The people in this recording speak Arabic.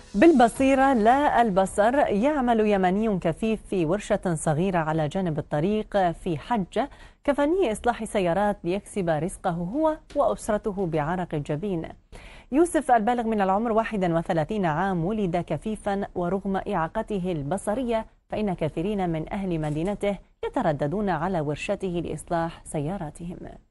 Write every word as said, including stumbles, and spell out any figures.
بالبصيرة لا البصر. يعمل يمني كفيف في ورشة صغيرة على جانب الطريق في حجة كفني إصلاح سيارات ليكسب رزقه هو وأسرته بعرق الجبين. يوسف البالغ من العمر واحد وثلاثين عام ولد كفيفا، ورغم إعاقته البصرية فإن كثيرين من أهل مدينته يترددون على ورشته لإصلاح سياراتهم.